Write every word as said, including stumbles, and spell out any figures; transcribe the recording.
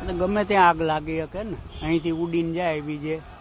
ગમે ત્યાં આગ લાગી શકે ને, અહીંથી ઉડીને જાય બીજે